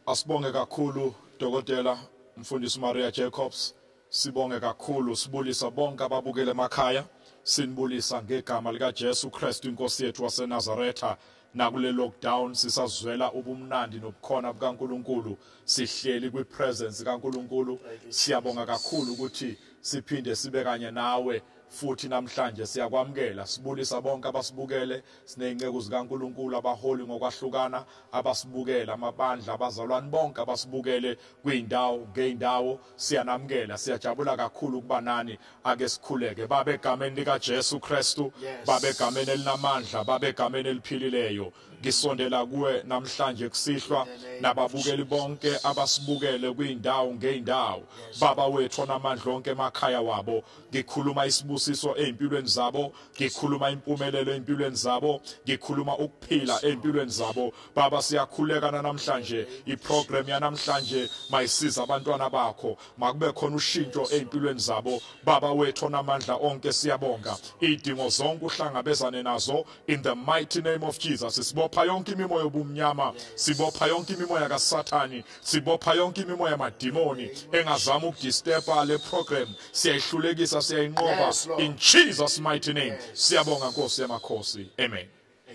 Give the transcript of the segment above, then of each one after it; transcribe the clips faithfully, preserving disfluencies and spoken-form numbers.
Asibonge kakhulu Dokotela Mfundisi Maria Jacobs, sibonge kakhulu sibulisa bonke ababukele emakhaya, sinibulisa ngegama lika Jesu Kristu inkosi yethu waseNazaretha. Nakule lockdown sisazwela ubumnandi nobukhona bukaNkulunkulu, sihleli kwi presence kaNkulunkulu. Siyabonga kakhulu ukuthi siphinde sibe kanye nawe futhi namhlanje siyakwamukela. Sibulisa bonke abasibukele, sineyinceku zikaNkulunkulu abaholi ngokwahlukana abasibukela, amabandla abazalwane bonke abasibukele kwindawo ngeindawo, siyanamukela. Siyajabula kakhulu kuba nani. Ake sikhuleke. Baba egameni lika Jesu Kristu, baba egameni elinamandla, baba egameni eliphilileyo, ngisondela kuwe namhlanje kusihlwa nababukeli bonke abasibukele kwindawo ngeindawo. Baba wethu onamandla onke emakhaya wabo, ngikhuluma isibusiso ezimpilweni zabo, ngikhuluma impumelelo ezimpilweni zabo, ngikhuluma ukuphila ezimpilweni zabo. Baba siyakhuleka namhlanje, iprogram yanamhlanje mayisiza abantwana bakho, makube khona ushintsho ezimpilweni zabo. Baba wethu onamandla onke siyabonga, idingo zonke uhlangabezane nazo in the mighty name of Jesus. Sibopha yonke imimoya yobumnyama, sibopha yonke imimoya kaSathani, sibopha yonke imimoya yamadimoni engazama ukudisturba le program. Siyayihlulekisa, siyayinqoba in Jesus mighty name. Siyabonga Nkosi yamakhosi. Amen.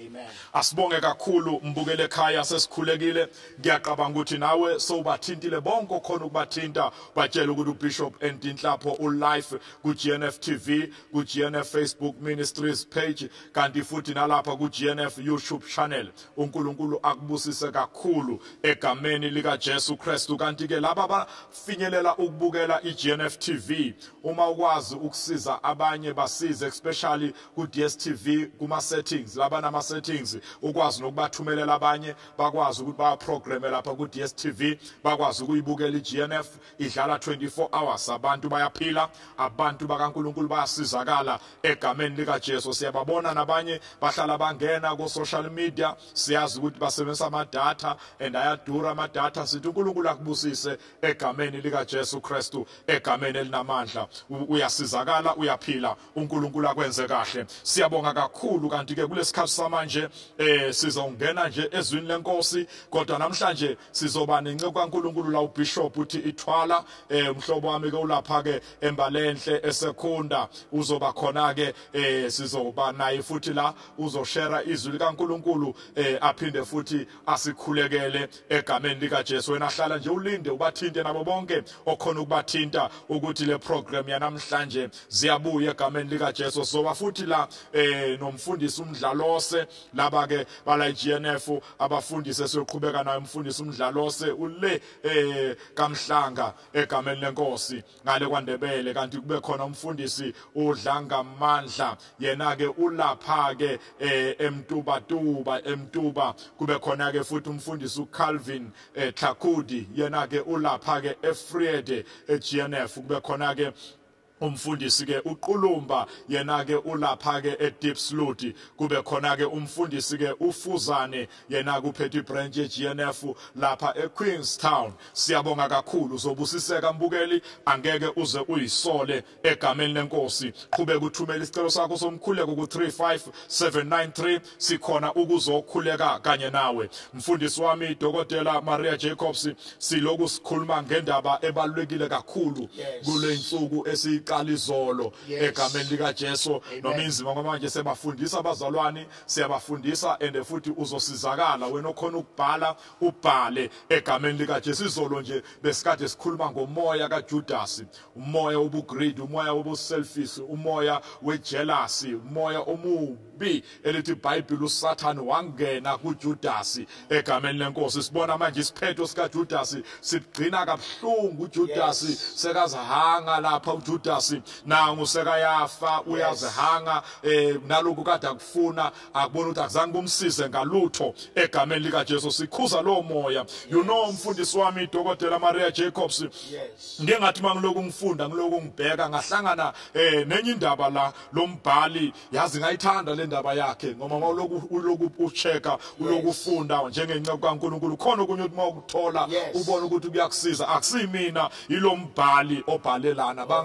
Asibonge kakhulu mbukele ekhaya, sesikhulekile. Ngiyaqabanga ukuthi nawe sowubathintile bonke okhona ukubathinta, batshela ukuthi uBishop Endinhlapho ulive ku G N F T V, ku G N F Facebook Ministries page, kanti futhi nalapha ku G N F YouTube channel. uNkulunkulu akubusise kakhulu egameni lika Jesu Kristu. Kanti ke laba bafinyelela ukubukela i G N F T V, uma ukwazi ukusiza abanye basize, especially ku D S T V kuma settings, laba nama settings ukwazi nokubathumelela abanye bakwazi ukuthi ba program lapha ku D S T V, bakwazi ukuyibukela i G N F idlala twenty-four hours. Abantu bayaphila, abantu bakaNkulunkulu bayasizakala egameni lika Jesu. Siyababona nabanye bahlala bangena ku social media, siyazi ukuthi basebenzisa ama data and ayadura ama data. Sithi uNkulunkulu akubusise egameni lika Jesu Kristu, egameni elinamandla. Uyasizakala, uyaphila, uNkulunkulu akwenze kahle. Siyabonga kakhulu. Kanti ke kulesikhathi samanje eh sizongena nje ezwini lenkosi, kodwa namhlanje sizoba nenceku kaNkulunkulu la uBishop uthi ithwala. eh umhlobo wami ke ulapha ke eMbalenhle eSekunda, uzoba khona ke eh sizoba naye futhi la uzoshare izwi likaNkulunkulu, eh aphinde futhi asikhulekele egameni lika Jesu. Wena hlala nje ulinde ubathinte nabo bonke okhona ukubathinta ukuthi le program yanamhlanje ziyabuya egameni lika Jesu. Soba futhi la eh nomfundisi uMdlalose, laba ke bala G N F abafundisi esiyoqhubeka nayo umfundisi uMdlalose ule eh kaMhlanga egameni lenkosi ngale kwaNdebele. Kanti kube khona umfundisi uDlanga Amandla, yena ke ulapha ke eh eMtuba Tuba eMtuba. Kube khona ke futhi umfundisi uCalvin eh Tlakudi, yena ke ulapha ke eFriede eG N F. Kube khona ke umfundisi ke uQulumba, yena ke ulapha ke eDeepsloot. Kube khona ke umfundisi ke uFuzane, yena kuphethe branch eG N F lapha eQueenstown. Siyabonga kakhulu, uzobusiseka mbukeli, angeke uze uyisole egameni lenkosi. Qhubeka uthumela isicelo sakho somkhuleko ku three five seven nine three, sikhona ukuzokhuleka kanye nawe. Mfundisi wami Dokotela Maria Jacobs, siloku sikhuluma ngendaba ebalulekile kakhulu kule insuku esi qalizolo egameni lika Jesu. Noma inzima kwamanje sebafundisa abazalwane, siyabafundisa and futhi uzosizakala. Wena okhona ukubhala ubhale egameni lika Jesu. Izolo nje besikade sikhuluma ngomoya kaJudas, umoya obugreed, umoya obuselfish, umoya wejealousy, umoya omubi elithi iBhayibheli uSathane wangena kuJudas egameni lenkosi. Sibona manje isiphetho sika Judas sigcina kabuhlungu. uJudas sekazahanga lapha, uJudas nangu sekayafa, uyazihanga eh naloku kade akufuna, akubona ukuthi akuzange kumsize ngalutho egameni lika Jesu. Sikhuza lo moya. You know mfundisi wami Dokotela Maria Jacobs, ngengathi mangiloku ngifunda ngiloku ngibheka ngahlangana eh nenye indaba la lombhali, yazi ngayithanda le ndaba yakhe ngoba mawuloku uloku ucheka uloku ufunda njengenceku kaNkulunkulu khona okunye ukuthi mawukuthola ubona ukuthi kuyakusiza. Akusiyimina, ilo mbhali obhalelana, bangathi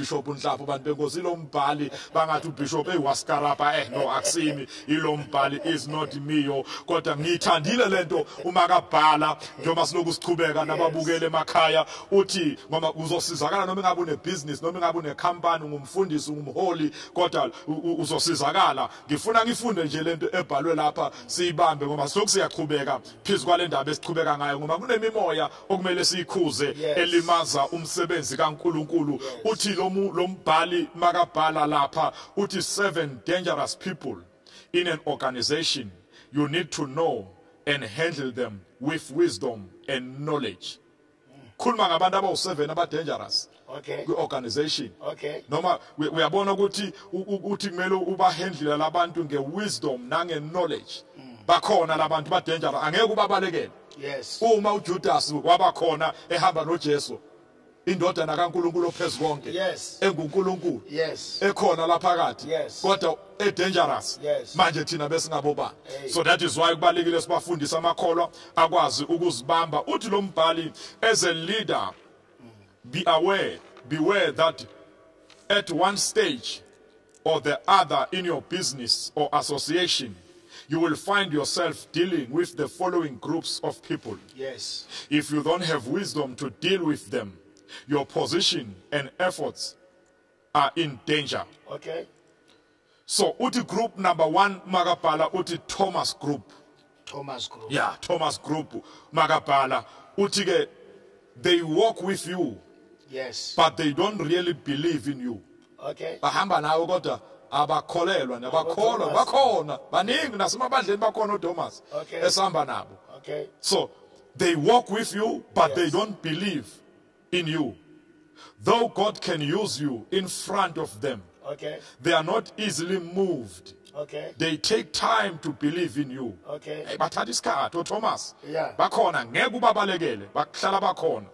Bishop Nhlapo bantu benkosi lo mbhali bangathi uBishop eyiwaskarapa eh no akusimi ilo mbhali is not me yo kodwa ngiyithandile lento uma kabhala njengoba siloku sichubeka nababukele emakhaya uthi ngoba uzosizakala noma ngabe une business noma ngabe une company ungumfundisi ungumholi kodwa uzosizakala ngifuna ngifunde nje lento ebhalwe lapha siyibambe ngoba siloku siyachubeka phezulu le ndaba esichubeka ngayo ngoba kunemimoya okumele siyikhuze elimaza umsebenzi kaNkuluNkulu uthi lo mbhali makabhala lapha uthi seven dangerous people in an organization you need to know and handle them with wisdom and knowledge. Khuluma ngabantu abawu seven aba dangerous okay ku organization okay noma uyabona ukuthi uthi kumele uba handle labantu nge wisdom nange knowledge bakhona labantu ba dangerous angeke ubabalekele. Yes. Uma uJudas wabakhona ehamba noJesu indodana kaNkuluNkulu ophezulu konke yes enguNkulunkulu yes ekhona lapha phakathi yes kodwa e dangerous yes manje thina besingabobani hey. So that is why kubalekile sibafundisa amakholwa akwazi ukuzibamba uthi lo mbhali as a leader mm. be aware beware that at one stage or the other in your business or association you will find yourself dealing with the following groups of people. Yes. If you don't have wisdom to deal with them, your position and efforts are in danger. Okay. So, uti group number one, Magapala, uti Thomas group. Thomas group. Yeah, Thomas group, Magapala. Uti, they walk with you. Yes. But they don't really believe in you. Okay. Bahamba nawe kodwa abakholelwa nabakholwa bakhona baningi nasemabandleni bakhona uThomas esihamba nabo. Okay. So they walk with you but yes. they don't believe in you. Though God can use you in front of them. Okay. They are not easily moved. Okay. They take time to believe in you. Okay. Hey, bathatha isikhathi uThomas. Yeah. Bakhona ngeke ubabalekele bakuhlala bakhona.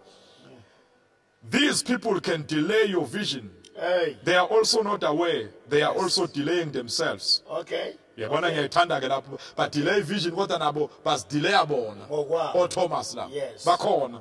These people can delay your vision. Hey. They are also not aware. They are yes. also delaying themselves. Okay. Yabona ngiyayithanda ke lapho but delay vision kodwa nabo bas delay abona. O Thomas la. Yes. Bakhona.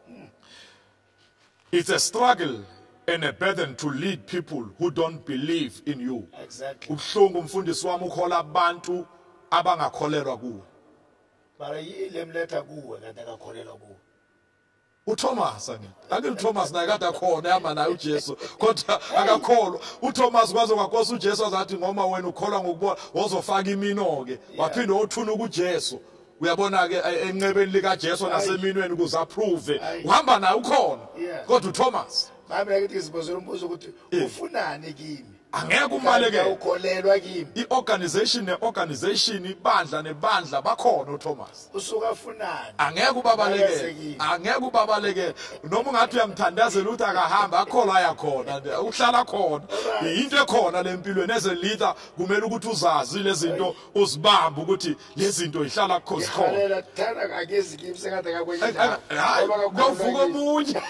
It's a struggle and a burden to lead people who don't believe in you. Exactly. Ubuhlungu umfundisi wami ukhola abantu abangakholelwa kuwe. Bara yile mletha kuwe kanti akakholelwa kuwe. uThomas angithi ake uThomas naye kade akhona ehamba naye uJesu kodwa akakholwa uThomas kwaze kwakhosa uJesu azathi ngoma wena ukholwa ngokubona wozofaka imino ke waphinde othuna kuJesu uyabona ke enqebeni lika Jesu naseminweni ukuze approve uhamba naye ukhona kodwa uThomas babe ke izibuzela umbuzo ukuthi ufunani kimi angeke umaleke ukholelwa kimi iorganization neorganization ibandla nebandla bakhona uThomas usuka funani angeke ubabaleke angeke ubabaleke noma ungathi uyamthandazela ukuthi akahamba akholwa yakhona uhlala khona into ekhona lempilweni eze leader kumele ukuthi uzazi lezi zinto uzibamba ukuthi lezi zinto ihlala khona khona ikhalela thana ngakezi kimi sekade ngakwenza ngoba kuvuka omunye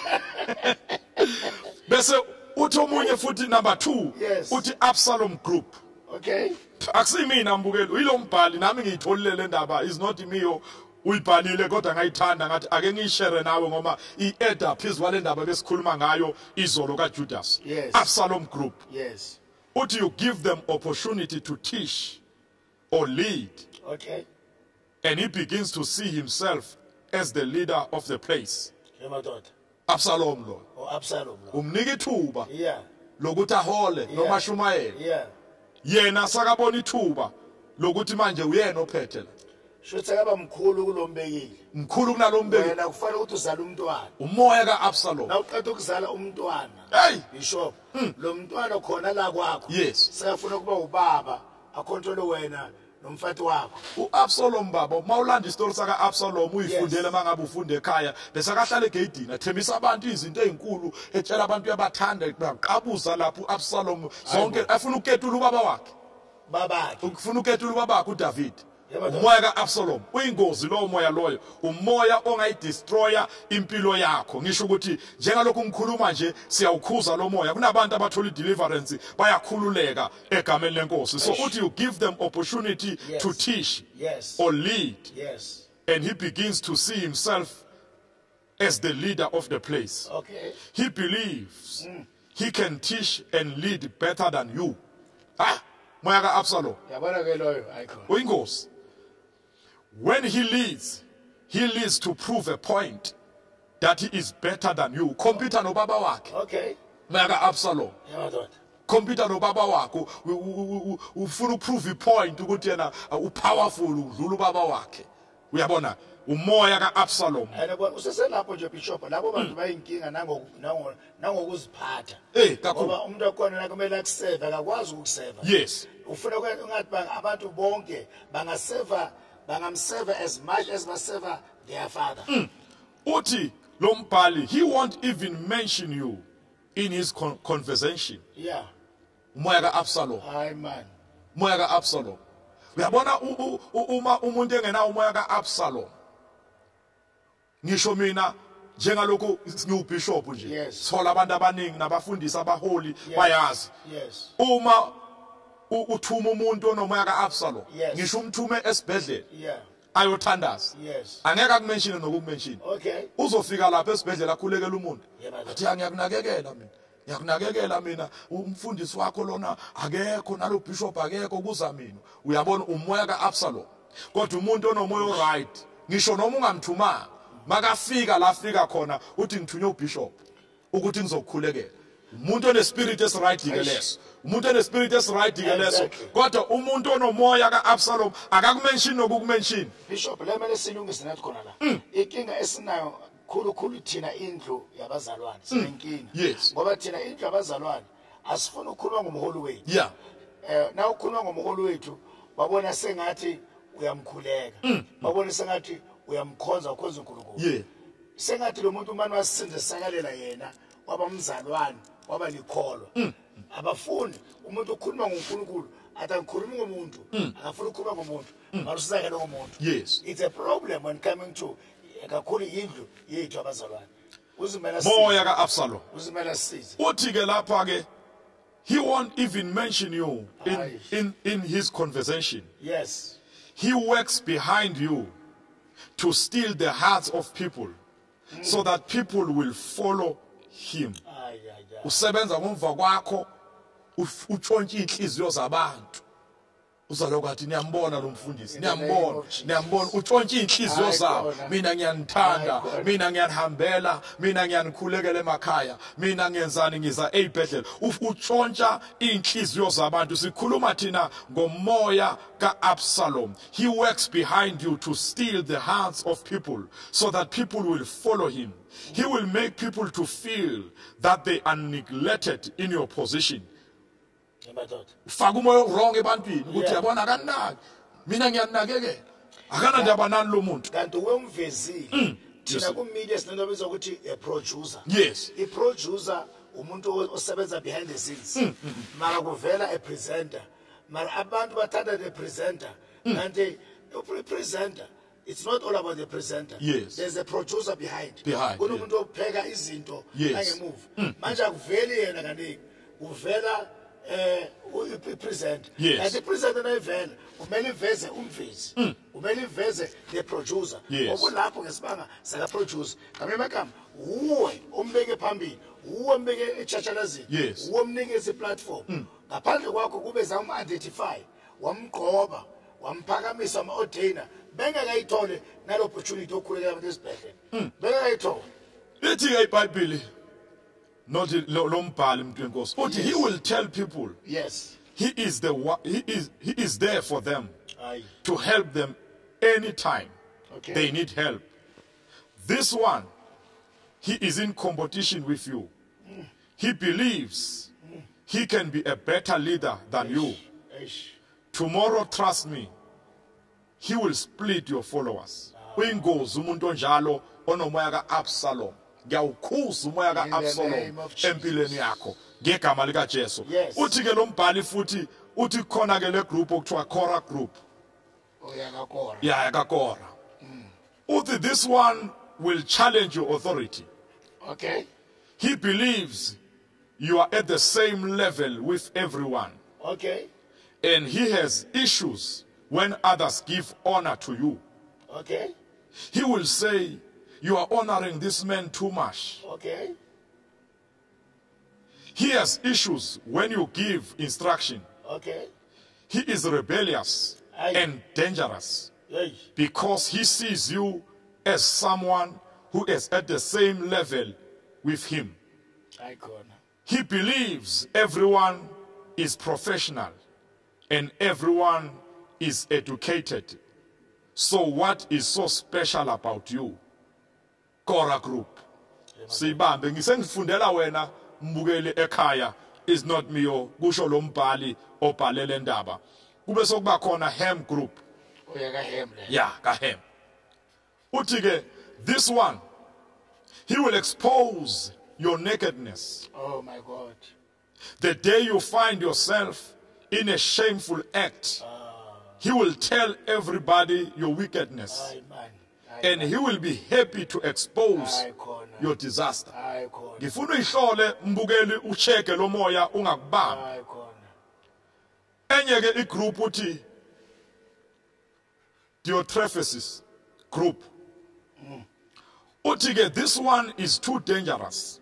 bese uthi omunye futhi number two yes. uthi Absalom group okay akusiyimina mbukeli uyilo mbhali nami ngiyitholile le ndaba is not me uyibhalile kodwa ngayithanda ngathi ake ngishare nawe ngoba i-eda phezulu kwale ndaba besikhuluma ngayo izolo kaJudas yes. Absalom group yes uthi you give them opportunity to teach or lead okay and he begins to see himself as the leader of the place emadoda Absalom lo o Absalom lo umnika ithuba yeah lokuthi ahole noma shumayela yeah yena sakabona ithuba lokuthi manje uyena ophethe la shothi akaba mkhulu kulombekile mkhulu kunalombekile wena kufanele ukuthi uzala umntwana umoya kaAbsalom na uqeda ukuzala umntwana hey bishop lo mntwana khona la kwakho yes sekafuna ukuba ubaba akontrole wena nomfati wakho uAbsalom baba mawulanda istory saka Absalom uyifundele mangabe ufunde ekhaya bese akahlala egedini athembisa abantu izinto ezinkulu etshela abantu yabathanda baqabuza lapho uAbsalom zonke afuna ukuketula ubaba wakhe babakhe ufuna ukuketula ubaba wakhe uDavid umoya kaAbsalom uyingozi lo moya loyo umoya ongayidestroya impilo yakho ngisho ukuthi njengalokho ngikhuluma nje siyawukhuza lo moya kunabantu abathola deliverance bayakhululeka egameni lenkosi so uthi you give them opportunity yes. to teach yes. or lead yes and he begins to see himself as the leader of the place okay he believes mm. he can teach and lead better than you. Ah, moya ka Absalom. Yabona ke loyo icon. Uyingozi. When he leads, he leads to prove a point that he is better than you. Computer no baba wakhe. Okay. Moya ka Absalom. Yabona. Computer no baba wakho ufuna uprove ipoint ukuthi yena upowerful udlula ubaba wakhe. Uyabona? Umoya ka Absalom. Ayabona useselapho nje bishop labo bantu bayinkinga nango nango nangokuziphatha. Eh, kakhulu. Ngoba umuntu akona la kumele akuseve akakwazi ukukuseva. Yes. Ufuna ungathi abantu bonke bangaseva bangamseva as much as baseva their father. Uthi lo mbhali, he won't even mention you in his con conversation. Yeah. Umoya ka Absalom. Hayi man. Umoya ka Absalom. Uyabona uma umuntu engena umoya ka Absalom. Ngisho mina njengalokho ngiyubishop nje. Yes. Thola abantu abaningi nabafundisi abaholi bayazi. Yes. Uma uthuma umuntu onomoya ka Absalom, Yes. ngisho umthume esibhedlela Yeah. ayothandaza. Yes. Angeke akumention nokumention. Okay. Uzofika lapha esibhedlela akhulekela umuntu. Yebo. Athi ngiyakunakekela mina. Ngiyakunakekela mina umfundisi wakho lona akekho nalo bishop akekho kuza mina. Uyabona umoya ka Absalom. Kodwa umuntu onomoya right, ngisho noma ungamthuma, makafika la fika khona uthi ngithunywe ubishop ukuthi ngizokukhulekela. Umuntu one spirit is right ke leso. Umuntu one spirit is right ke leso. Kodwa umuntu onomoya ka Absalom akakumention nokukumention. Bishop lemele silungise nathi khona la. Inkinga esinayo khulu khulu thina indlu yabazalwane sinenkinga. Yes. Ngoba thina indlu yabazalwane asifuna ukukhuluma ngomholi wethu. Yeah. Eh na ukhuluma ngomholi wethu babona sengathi uyamkhuleka. Babona sengathi uyamkhonza ukhonza uNkulunkulu. Yeah. Sengathi lo muntu manje wasindisakalela yena wabamzalwane waba likholo. Abafuni umuntu ukhuluma ngoNkulunkulu atakhuluma ngomuntu akafuna ukukhuluma ngomuntu malusizakela ngomuntu. Yes. It's a problem when coming to kakhulu indlu yethu abazalwane. Uzimela Moya ka Absalom. uzimela size. Uthi ke lapha ke he won't even mention you in Aye. in in his conversation. Yes. He works behind you to steal the hearts of people so that people will follow him. Ay ay ay. Usebenza ngomva kwakho utshontshe inhliziyo zabantu. Uzalokathi niyambona lo mfundisi, niyambona, niyambona utshontshe inhliziyo zabo. Mina ngiyanithanda, mina ngiyanihambela, mina ngiyanikhulekela emakhaya, mina ngiyenzani ngiza ezibhedlela. Utshontsha inhliziyo zabantu. Sikhuluma thina ngomoya ka Absalom. He works behind you to steal the hearts of people so that people will follow him. He will make people to feel that they are neglected in your position. Ufaka umoya wrong ebantwini ukuthi yabona akanaki mina ngiyanakekela akana ndaba nani lo muntu Kanti wemvezile thina ku media sinento biza ukuthi a producer. Yes. I producer umuntu osebenza behind the scenes. Mara kuvela a presenter. Mara abantu bathanda the presenter. Kanti the presenter it's not all about the presenter. Yes. There's a producer behind. Behind, Kunomuntu opheka izinto Yes. angemove. Manje akuveli yena kanti uvela eh upresent. Yes. Kanti presenter nayivela umele iveze umvezi. Umele iveze the producer. Yes. Lapho ngesibanga saka producer ngamanye amagama uwe umbeke phambili uwe umbeke echachalazini Yes. uwe umnikeze platform ngaphandle kwakho kube zama identify wamgqoba wamphakamisa ama ordainer bengakayithole nalo opportunity okhulekela abantu esibhedlela bengakayithole. Lithi ke iBhayibheli not lo mbhali umuntu wenkosi uthi he will tell people Yes. he is the one, he is he is there for them Aye. to help them anytime Okay. they need help. This one, he is in competition with you. He believes he can be a better leader than you. Eish. Tomorrow, trust me, he will split your followers. Uyingozi umuntu onjalo onomoya ka Absalom. Ngiyawukhuza umoya ka In the Absalom name of Jesus. empilweni yakho ngegama lika Jesu. Yes. Uthi ke lo mbhali futhi uthi khona ke le group okuthiwa Korah group. Oyakakora. Yeah, yakakora. Uthi this one will challenge your authority. Okay. He believes you are at the same level with everyone. Okay. And he has issues when others give honor to you. Okay. He will say, you are honoring this man too much. Okay. He has issues when you give instruction. Okay. He is rebellious Aye. and dangerous Hey. because he sees you as someone who is at the same level with him. Hayi khona. He believes everyone is professional and everyone is educated. So what is so special about you? Kora Group. Sibambe ngisengifundela wena mbukeli ekhaya is not me yo kusho lo mbhali obhalele ndaba. Kube sokuba khona Hem Group. Uyaka hem le. Yeah, ka Hem. Uthi ke this one he will expose your nakedness. Oh my God. The day you find yourself in a shameful act, he will tell everybody your wickedness. Hayi man. And he will be happy to expose Hayi khona. your disaster. Hayi khona. Ngifuna uyihlole mbukeli ucheke lo moya ungakubamba. Hayi khona. Enye ke igroup uthi Diotrephes group. Uthi ke this one is too dangerous.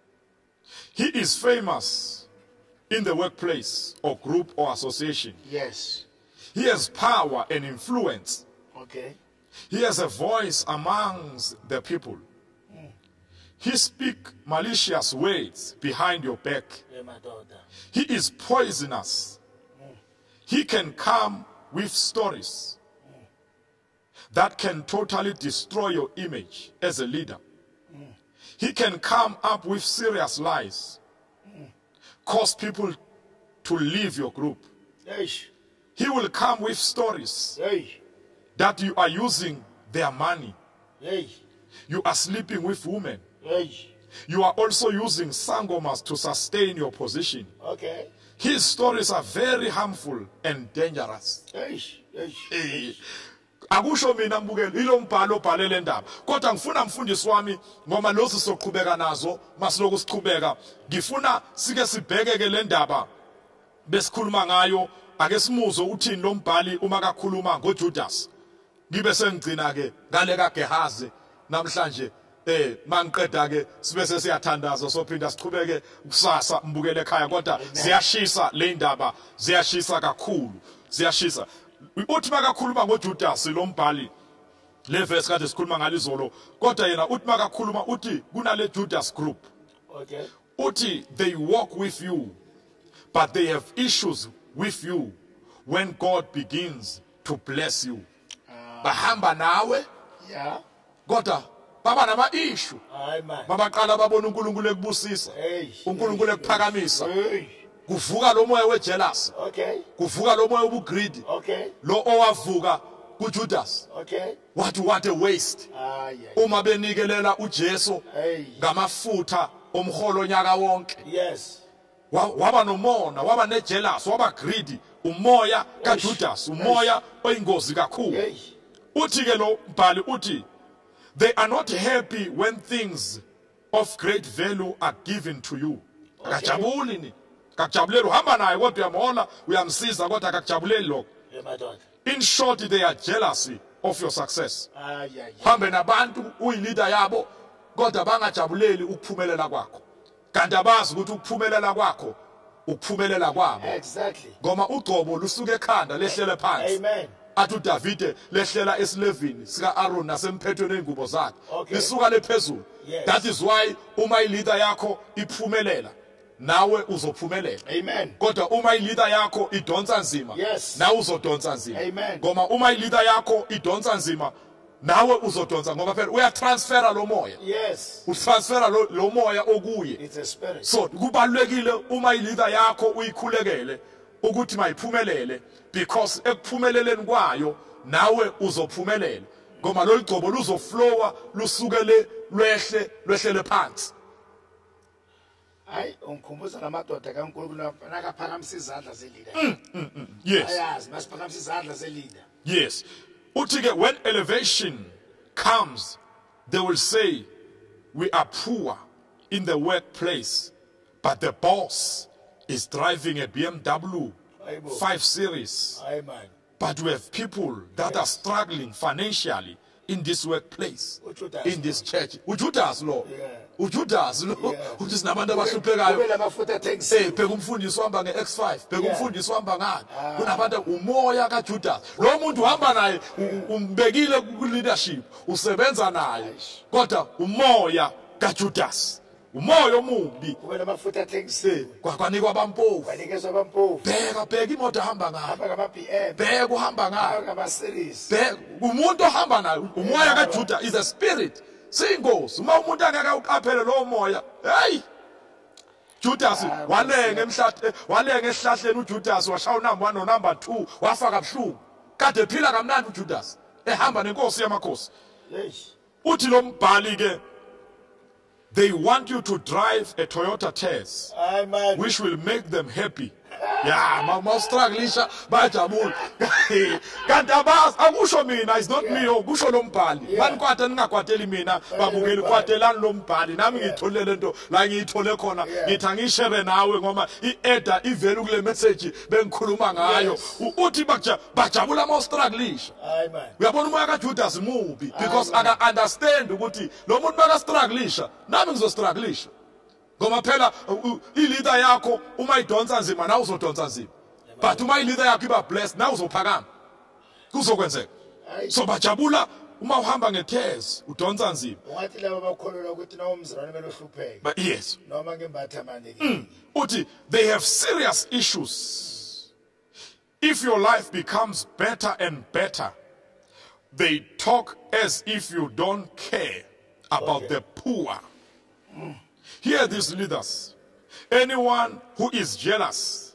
He is famous in the workplace or group or association. Yes. He has power and influence. Okay. He has a voice amongst the people. He speaks malicious words behind your back. Ye madoda. He is poisonous. He can come with stories that can totally destroy your image as a leader. He can come up with serious lies, cause people to leave your group. Eish. He will come with stories Hey. that you are using their money. Hey. You are sleeping with women. Hey. You are also using sangomas to sustain your position. Okay. His stories are very harmful and dangerous. Eish. Eish. Eh, akusho mina mbukeli ilo mbhalo obhalele ndaba kodwa ngifuna mfundisi wami ngoba lozi soqhubeka nazo masiloku siqhubeka ngifuna sike sibheke ke le ndaba besikhuluma ngayo ake simuzo uthini lo mbhali uma kakhuluma ngoJudas ngibe sengigcina ke ngale kaGehazi namhlanje eh mangiqeda ke sibe sesiyathandaza sophinda siqhubeke kusasa mbukele ekhaya kodwa ziyashisa le ndaba ziyashisa kakhulu ziyashisa uthi makakhuluma ngoJudas lo mbhali le verse kade sikhuluma ngalizolo kodwa yena uthi makakhuluma uthi kunale Judas group Okay. uthi they walk with you but they have issues with you when God begins to bless you bahamba nawe Yeah. kodwa baba nama issue Hayi man. babaqala babona uNkulunkulu ekubusisa Hey. uNkulunkulu ekuphakamisa Hey. kuvuka lo moya wejealous Okay. kuvuka lo moya obugreedy Okay. lo owavuka kuJudas Okay. what what a waste Ah yeah. uma benikelela uJesu Hey. ngamafutha omholo nyaka wonke Yes. Wa- waba nomona waba nejealous waba greedy umoya kaJudas umoya oyingozi kakhulu Hey. uthi ke lo mbhali uthi they are not happy when things of great value are given to you akajabuli ni akajabuleli uhamba naye kodwa uyamhola uyamsiza kodwa akajabuleli lokho Ye madoda. in short they are jealousy of your success Ah yeah. Yeah. hambe nabantu uyilida yabo kodwa bangajabuleli ukuphumelela kwakho kanti abazi ukuthi ukuphumelela kwakho ukuphumelela kwabo Exactly. ngoma ugcobo lusuka ekhanda lehlele phansi Amen. athi uDavide lehlela esilevini sika Aaron nasemphethweni eingubo zakhe Okay. lisuka lephezulu Yes. that is why uma ileader yakho iphumelela nawe uzophumelela Amen. kodwa uma ileader yakho idonsa nzima Yes. nawe uzodonsa nzima Amen. ngoma uma ileader yakho idonsa nzima nawe uzodonsa ngoba phela uyatransfera lo moya Yes. utransfera lo, lo moya okuye It's a spirit. so kubalulekile uma ileader yakho uyikhulekele ukuthi mayiphumelele because ekuphumeleleni kwayo nawe uzophumelela ngoba lo ligcobo luzoflowa lusukele lwehle lwehlele phansi Hayi ungikhumbuza namadoda kaNkulunkulu nakaphakamisa izandla zelida. yes Ayazi masiphakamisa izandla zelida. yes uthi ke when elevation comes they will say we are poor in the workplace but the boss is driving a B M W Hayibo. five series Hayi man. but we have people that are struggling financially in this workplace UJudas in this church uJudas lo Yeah. uJudas lo Yeah. uthi sinabantu abahluphekayo. Kube lamafutha Eh athengisiwe. bheka umfundisi uhamba nge-X five, bheka Yeah. umfundisi uhamba ngani. Kunabantu umoya kaJudas. Lo muntu uhamba naye u- umbekile ku leadership, usebenza naye. Kodwa umoya kaJudas. Umoya omubi. Kube lamafutha athengisiwe. Kwakwanikwa abampofu. Kwanikezwa abampofu. Bheka bheka imoto ahamba ngayo. Hamba ngama-B M. Bheka uhamba Hamba ngayo. ngama-series. Bheka umuntu ohamba nayo, umoya kaJudas is a spirit. Siyingozi. Uma umuntu angeke uqaphele lo moya, hey! Judas walenga emhlahle walenga esihlahleni uJudas washaya unamba one no number two wafaka buhlungu. Kade phila kamnandi uJudas ehamba nenkosi yamakhosi. Yes. Uthi lo mbhali ke, they want you to drive a Toyota Tez Hayi man. which will make them happy. Yeah, mama struggleisha bajabula. Kanti abazi akusho mina, it's not me, kusho lo mbhali. Mani kwathe ningakwateli mina, babukeli kwatelani lo mbhali. Nami ngithole lento la ngiyithole khona. Ngithi angishare nawe ngoba i-eda ivele kule message bengikhuluma ngayo. U- Uthi baja bajabula ama struggleisha. Hayi man. Uyabona umoya kaJudas mubi because aka understand ukuthi lo muntu baka struggleisha, nami ngizo struggleisha. Ngoba phela i-leader yakho uma idonsa nzima nawe uzodonsa nzima. But uma i-leader yakho iba blessed nawe uzophakama. Kuzokwenzeka. Hayi. So bajabula uma uhamba ngeTez udonsa nzima. Ungathi laba bakholelwa ukuthi nawo umzalwane kumele uhlupheke. But yes, Noma ngembatha manje ke. uthi they have serious issues. If your life becomes better and better, they talk as if you don't care about Okay. the poor. Hear these leaders. Anyone who is jealous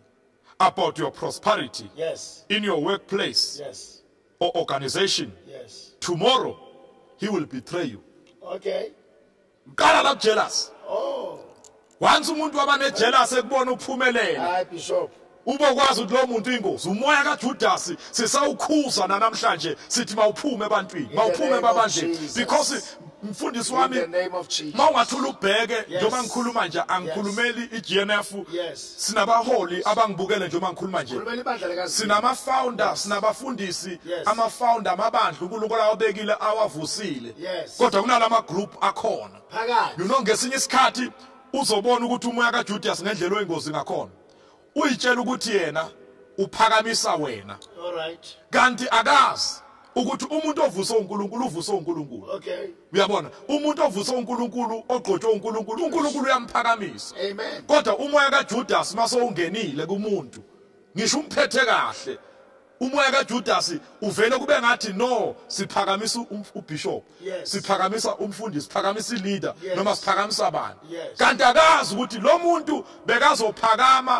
about your prosperity Yes. in your workplace Yes. or organization, Yes. tomorrow he will betray you. Okay. Kala la jealous. Oh. Once umuntu wabane jealous ekubona uphumelela, Hayi Bishop. ubokwazi ukuthi lo muntu ingozi. Umoya kaJudas sisawukhuza namhlanje sithi mawuphume ebantwini, mawuphume name of ebandleni Jesus. because mfundisi In wami the name of Jesus. mawungathula ubheke Yes. njengoba ngikhuluma nje angikhulumeli i-G N F, Yes. sinabaholi abangibukele njengoba ngikhuluma nje, Khulumela ibandla likaZulu. sinama-founder sinabafundisi Yes. ama-founder amabandla uNkulunkulu awabekile awavusile, Yes. kodwa kunalama group akhona. Phakathi. You know ngesinye isikhathi uzobona ukuthi umoya kaJudas ngendlela oyingozi ngakhona uyitshela ukuthi yena uphakamisa wena, All right. kanti akazi ukuthi umuntu ovuse uNkulunkulu uvuse uNkulunkulu. Okay. Uyabona umuntu ovuse uNkulunkulu ogqotshwe uNkulunkulu uNkulunkulu uyamphakamisa. Amen. Kodwa umoya kaJudas mase ungenile kumuntu ngisho umphethe kahle, umoya kaJudas uvele kube ngathi no siphakamisa um- ubishop, Yes. siphakamisa umfundisi, siphakamisa ileader Yes. noma siphakamisa abantu. Yes. Kanti akazi ukuthi lo muntu bekazophakama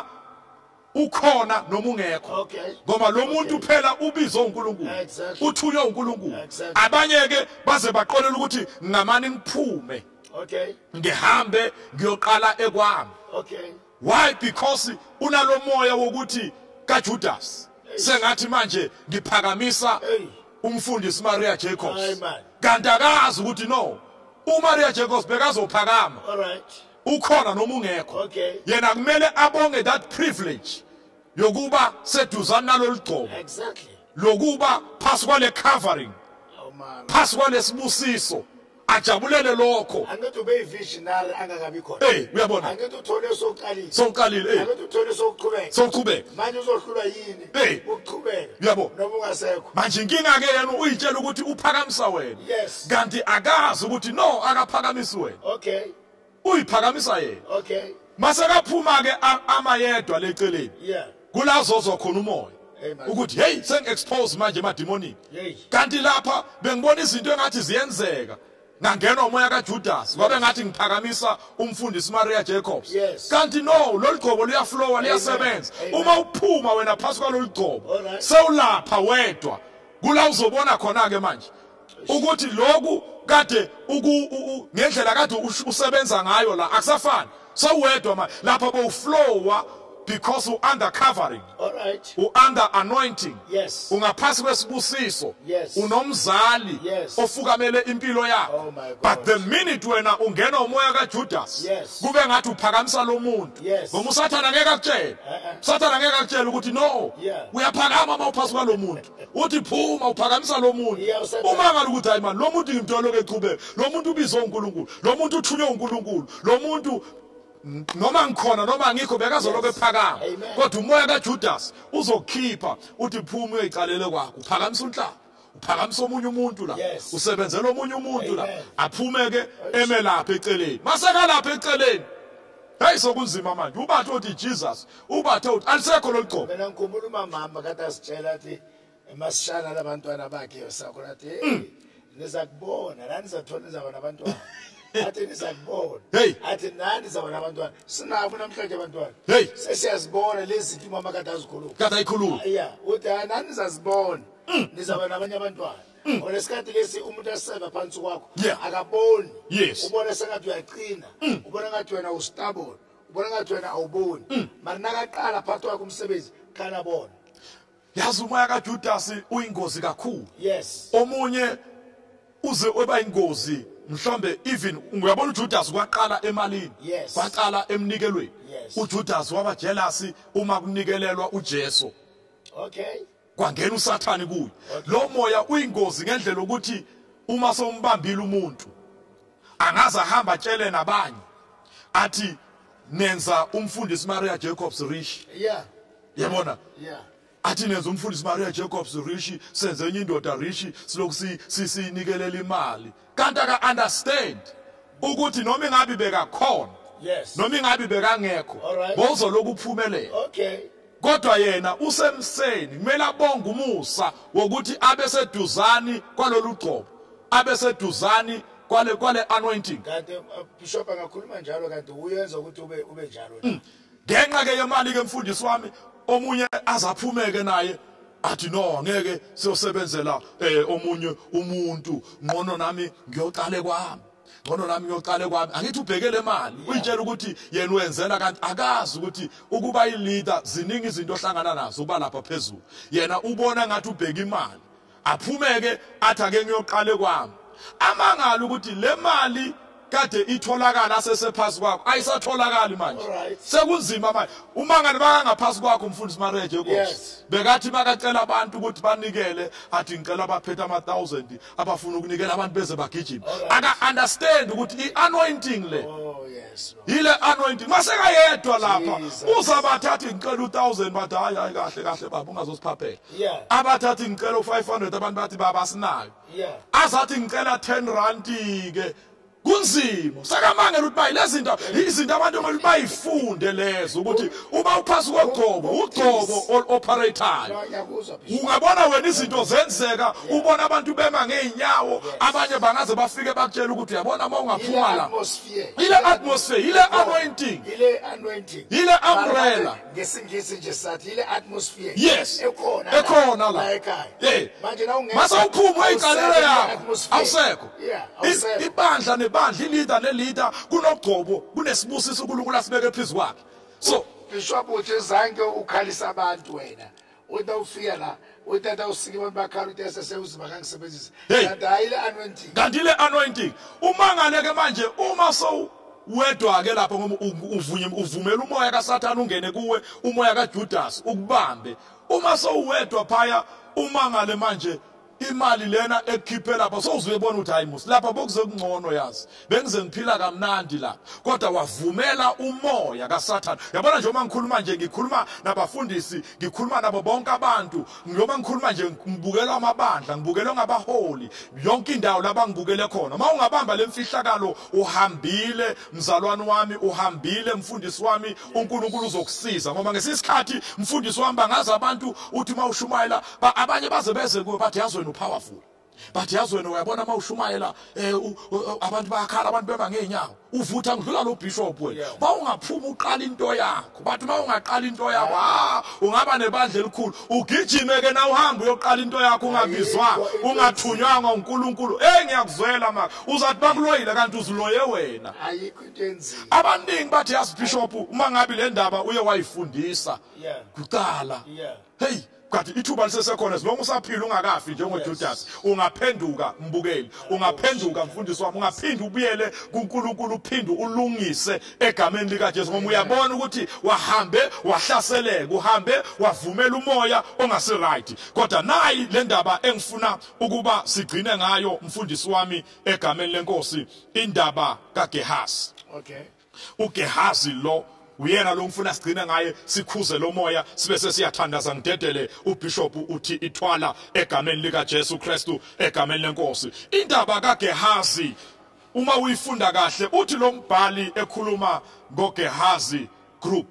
ukhona noma ungekho. Okay. Ngoba lo muntu phela ubizwe uNkulunkulu, Exactly. uthunywe uNkulunkulu. Exactly. Abanye ke baze baqolela ukuthi ngamani ngiphume Okay. ngihambe ngiyoqala ekwami. Okay. Why? Because unalo moya wokuthi kaJudas sengathi manje ngiphakamisa Hey. umfundisi Maria Jacobs. Hayi man. Kanti akazi ukuthi no, uMaria Jacobs bekazophakama All right. ukhona noma ungekho. Okay. Yena kumele abonge that privilege yokuba seduzana nalolu gcobo, Exactly. lokuba phasi kwale covering, Oh man. phasi kwalesibusiso ajabulele lokho. Angithi ube visionary angakabi khona. Hey, uyabona Angithi uthole soqalile. sonqalile, hey Angithi uthole soqhubeka. soqhubeka. Manje uzohlulwa yini? Hey. Ukuqhubeka. Uyabo. Noma ungasekho. Manje inkinga ke yena uyitshela ukuthi uphakamisa wena, Yes. kanti akazi ukuthi no akaphakamisi wena, Okay. uyiphakamisa yena. Okay. Mase kaphuma ke a- amayedwa leceleni Yeah. kulazozwa khona umoya Amen. ukuthi hey sengi-expose manje emademoni. Hey. Kanti lapha bengibona izinto engathi ziyenzeka, ngangenwa umoya kaJudas ngoba engathi ngiphakamisa umfundisi Maria Jacobs. Yes. Kanti no, lolu gcobo luyaflowa liyasebenza. Amen. Uma uphuma wena phasi kwalolu gcobo Alright. sewulapha wedwa, kula uzobona khona ke manje ukuthi lokhu kade uku- u- u- ngendlela kade ush- usebenza ngayo la akusafani. Sowedwa manje lapha bowuflowa because u-under covering, All right. u-under anointing, Yes. ungaphasi kwesibusiso, Yes. unomzali Yes. ofukamele impilo yakho. Oh my God. But the minute wena ungena umoya kaJudas, Yes. kube ngathi uphakamisa lo muntu. Yes. Ngoba usathana ngeke akutshele. Uh-uh. Usathana ngeke akutshele ukuthi no. Yeah. Uyaphakama mawuphasi kwalo muntu. Uthi phuma uphakamisa lo muntu. Yeah, usathana. Uma ngabe ukuthi hayi man lo muntu ngimtolo ke chubeke. Lo muntu ubizwe uNkulunkulu. Lo muntu uthunywe uNkulunkulu. Lo muntu noma ngikhona noma ngikho bekazolobe ephakama. Amen. Kodwa umoya kaJudas uzokhipha uthi phuma uyicalele kwakho. Uphakamisa unhlaba. Uphakamisa omunye umuntu la. Yes. Usebenzela omunye umuntu la. Amen. Aphumeke eme lapha eceleni. Maseka lapha eceleni. Hey sokunzima manje. Ubathe uthi Jesus. Ubathe uthi alisekho lo liqobo. Mina ngikhumbula umama kade asitshela athi emasishana labantwana bakhe yosakho lathi hey nizakubona la nizathola nizaba nabantwana. Athi nizakubona. Hey. Athi nani nizaba nabantwana. Sinabo namhlanje abantwana. Hey. Sesiyazibona lezi zinto umama kade azikhuluma. Kade ayikhuluma. Yeah, uthi "Ah, nani nizazibona. Nizaba nabanye abantwana. Olesikhathi lesi umuntu aseva phansi kwakho Yeah. akaboni. Yes. Ubona sengathi uyaqina. Ubona ngathi wena ustable. Ubona ngathi wena awuboni. Mara nakaqala phakathi kwakho umsebenzi kana bona. Yazi umoya kaJudas uyingozi kakhulu. Yes. Omunye uze eba ingozi mhlawumbe even uyabona uJudas kwaqala emalini, Yes. kwaqala emnikelweni. Yes. uJudas waba jealous uma kunikelelwa uJesu. Okay. Kwangena uSathani kuye. Lo moya uyingozi ngendlela ukuthi uma sombambile umuntu angaza hamba atshele nabanye athi nenza umfundisi Maria Jacobs rich. Yeah. Yabona? Yeah. Athi nenza umfundisi Maria Jacobs rich, senze enye indoda rich siloku sisinikelela imali. Kanti aka understand ukuthi noma ingabe bekakhona, Yes. noma ingabe bekangekho, Alright. bozoloku uphumelela. Okay. Kodwa yena usemseni kumele abonge umusa wokuthi abe seduzani kwalolu gcobo, abe seduzani kwale kwale anointing. Kanti uh, Bishop angakhuluma njalo kanti uyenza ukuthi ube ube njalo na. Ngenxa ke yemali ke mfundisi wami omunye azaphumeke naye athi no ngeke siyosebenzela eh omunye umuntu ngono nami ngiyoqale kwami. Ngono nami ngiyoqale kwami angithi ubhekele imali uyitshela ukuthi yena wenzela kanti akazi ukuthi ukuba ileader ziningi izinto ohlangana nazo uba lapha phezulu. Yena ubona ngathi ubheka imali aphumeke athi ake ngiyoqale kwami. Amangala ukuthi le mali kade itholakala sesephasi kwakho ayisatholakali manje. Alright. Sekunzima manje uma ngane bakangaphasi kwakho umfundisi Maria Jacobs Yes. bekathi makacela abantu ukuthi banikele athi ngicela abaphethe ama thousand abafuna ukunikela abantu beze bagijima. Alright. Aka understand ukuthi ianointing le Oh yes. Lord. ile anointing maseka yedwa lapha Jesus. uzabathathi ngicela u thousand bathi hayi hayi kahle kahle baba ungazosiphaphela. Yeah. Abathathi ngicela u five hundred abantu bathi baba sinayo. Yeah. Azathi ngicela ten rand ke kunzima sakamangela ukuthi bayi lezi zinto izinto abantu kumele bayifunde lezo ukuthi uma uphasi kwegcobo ugcobo operator No, ngiyakuzwa Bishop. ungabona wena izinto zenzeka ubona abantu bema ngeenyawo abanye bangaze bafike bakutshela ukuthi uyabona uma Ile ungaphuma la atmosphere. ile atmosphere ile anointing Ile anointing. ile umbrella. Ngesingisi nje sathi ile atmosphere. Yes. Ekhona. Ekhona la. La ekhaya. Yeah. Manje na ungena. Mase uphuma iqalelo yakho awusekho. Yeah, I- awusekho. ibandla nebandla ileader neleader kunogcobo kunesibusiso uNkulunkulu asibeke phezulu kwakhe. So Bishop uthi zange ukhalisa abantu wena. Uthi ufika la, uthatha usike abantu bakhala uthi sesewuzima kangisebenzisa. Hey. Kanti hayi ile anointing. kanti le anointing umangane ke manje uma so wedwa ke lapho ngoba uvunye uvumela umoya kaSathane ungene kuwe umoya kaJudas ukubambe uma so wedwa phaya umangale manje imali lena ekhiphela lapha sowuzuyebona ukuthi hayi musi lapha bokuze kungcono yazi bengize ngiphila kamnandi la kodwa wavumela umoya kaSathane. Yabona nje uma ngikhuluma nje ngikhuluma nabafundisi ngikhuluma nabo bonke abantu ngiyoba ngikhuluma nje ngibukela amabandla ngibukela ngabaholi yonke indawo laba ngibukele khona. Uma ungabamba lemfihlakalo uhambile mzalwane wami uhambile mfundisi wami uNkulunkulu uzokusiza ngoba ngesisikhathi mfundisi wami bangaza abantu uthi mawushumayela abanye baze beze kuwe bathi yazi wena upowerful but yazi wena uyabona mawushumayela eh abantu bayakhala abantu beba ngeenyawo uvutha ngidlula lo bishop wena bawungaphuma uqala into yakho bathi mawungaqala into yakho ah ungaba nebandla elikhulu ugijime ke na uhamba uyoqala into yakho ungabizwa ungathunywanga uNkulunkulu eh ngiyakuzwela maka uzathi bakuloyile kanti uziloye wena ayikho into enzima abaningi bathi yazi bishop uma ngabe le ndaba uye wayifundisa yeah kuqala yeah hey kanti ithuba lisesekhona silonke usaphila ungakafi njengoJudas ungaphenduka mbukeli ungaphenduka mfundisi wami ungaphinda ubuyele kuNkulunkulu uphinde ulungise egameni lika Jesu ngoba uyabona ukuthi wahambe wahlaseleka uhambe wavumela umoya ongasi right kodwa nayi le ndaba engifuna ukuba sigcine ngayo mfundisi wami egameni lenkosi indaba kaGehazi. Okay. uGehazi lo uyena lo ngifuna sigcine ngaye sikhuze lo moya sibe sesiyathandaza ngidedele ubishop uthi ithwala egameni lika Jesu Kristu egameni lenkosi. Indaba kaGehazi uma uyifunda kahle uthi lo mbhali ekhuluma ngoGehazi group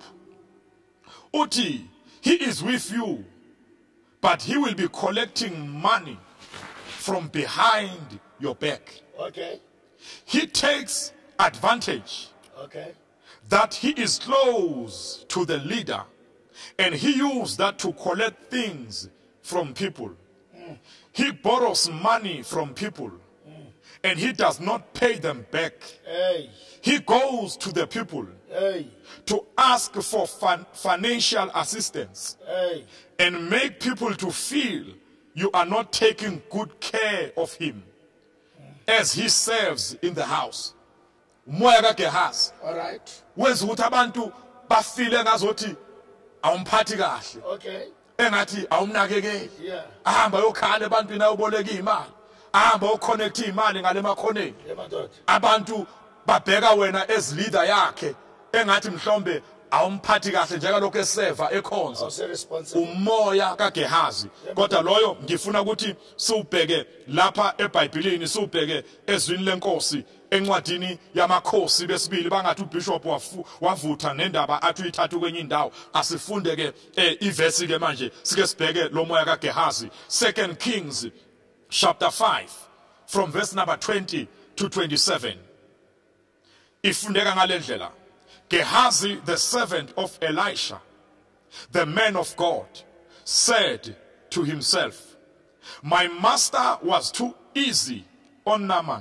uthi he is with you but he will be collecting money from behind your back. Okay. He takes advantage Okay. that he is close to the leader and he used that to collect things from people. Mm. He borrows money from people mm. and he does not pay them back. Hey. He goes to the people Hey. to ask for fin financial assistance Hey. and make people to feel you are not taking good care of him mm. as he serves in the house. Moya kaGehazi. All right. Wenza ukuthi abantu bafile ngazothi awumphathi kahle. Okay. Engathi awumnakekeli. Yeah. Ahamba yokhala ebantwini ayoboleka imali. Ahamba uconnect imali ngale makhoneni. Yemadoda. Abantu babheka wena as leader yakhe engathi mhlombe awumphathi kahle njengalokho eseva ekhonza. Also responsible. Umoya kaGehazi. Kodwa loyo ngifuna ukuthi siubheke lapha eBhayibhelini siubheke ezwini lenkosi encwadini yamakhosi besibili bangathi ubishop wavutha nendaba athi uyithatha kwenye indawo asifunde ke iverse ke manje sike sibheke lo moya kaGehazi. Second Kings chapter five from verse number twenty to twenty-seven. Ifundeka ngalendlela. Gehazi, the servant of Elisha, the man of God, said to himself, my master was too easy on Naaman,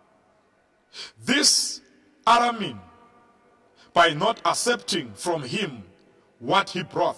this Aramean, by not accepting from him what he brought.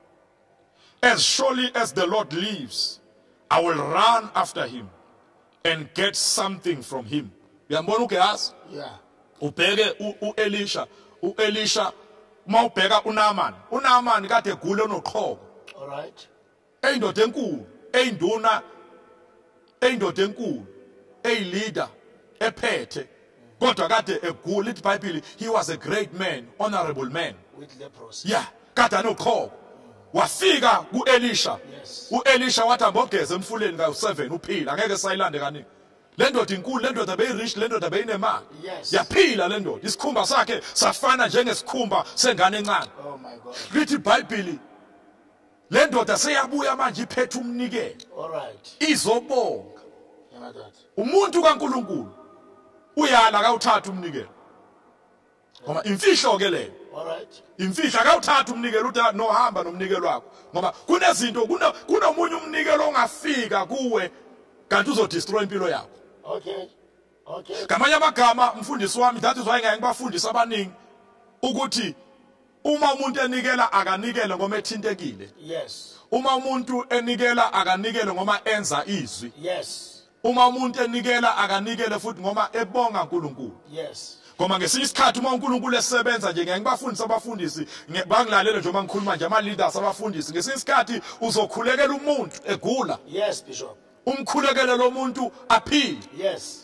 As surely as the Lord lives, I will run after him and get something from him. Uyambona uGehazi? Yeah. Ubheke uElisha, uElisha mawubheka uNaaman. uNaaman kade egule onoqhoko. All right. Eyindoda enkulu, eyinduna, eyindoda enkulu, eyileader, ephethe. Kodwa kade egule ithi iBhayibheli he was a great man, honorable man. With leprosy. Yeah, kade anoqhoko. Wafika kuElisha. Yes. uElisha wathi ambogeze emfuleni ka seven uphila angeke sayilande kaningi. Le ndoda inkulu le ndoda beyirich le ndoda beyinemali. Yes. Yaphila le ndoda isikhumba sakhe safana njengesikhumba sengane encane. Oh my God. Lithi iBhayibheli le ndoda seyabuya manje iphethe umnikelo. All right. Izobonga. Yemadoda. Umuntu kaNkulunkulu uyala akawuthatha umnikelo. Ngoba imfihlo ke le. All right. Imfihlo akawuthatha umnikelo uthi no hamba nomnikelo wakho. Ngoba kunezinto kuna kunomunye umnikelo ongafika kuwe kanti uzodestroy impilo yakho. Okay. Okay. Ngamanye amagama mfundisi wami that is why ngeke ngibafundisa abaningi ukuthi uma umuntu enikela akanikele ngoma ethintekile. Yes. Uma umuntu enikela akanikele ngoma enza izwi. Yes. Uma umuntu enikela akanikele futhi ngoma ebonga uNkulunkulu. Yes. Ngoba ngesinye isikhathi uma uNkulunkulu esebenza nje ngeke ngibafundisa abafundisi bangilalele nje uma ngikhuluma nje ama leaders abafundisi ngesinye isikhathi uzokhulekela umuntu egula. Yes, Bishop. Umkhulekele lo muntu aphile. Yes.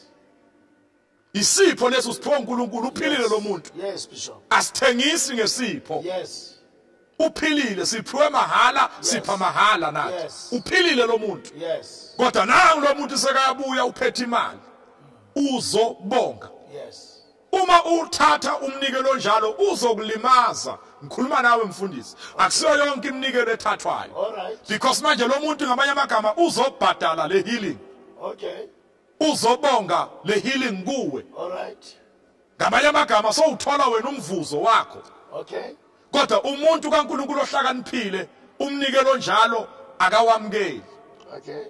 Isipho leso sipho uNkulunkulu uphilile lo muntu. Yes, Bishop. Asithengisi ngesipho. Yes. Uphilile siphiwe mahala sipha mahala nathi. Yes. Uphilile lo muntu. Yes. Kodwa nangu lo muntu sekayabuya uphethe imali. Uzobonga. Yes. Uma uthatha umnikelo njalo uzokulimaza. Ngikhuluma nawe mfundisi. Akusiyo yonke iminikelo ethathwayo. All right. Because manje lo muntu ngamanye amagama uzobhadala le healing. Okay. uzobonga le healing kuwe All right. ngamanye amagama sowuthola wena umvuzo wakho Okay. kodwa umuntu kaNkulunkulu ohlakaniphile umnikelo njalo akawamkeli Okay.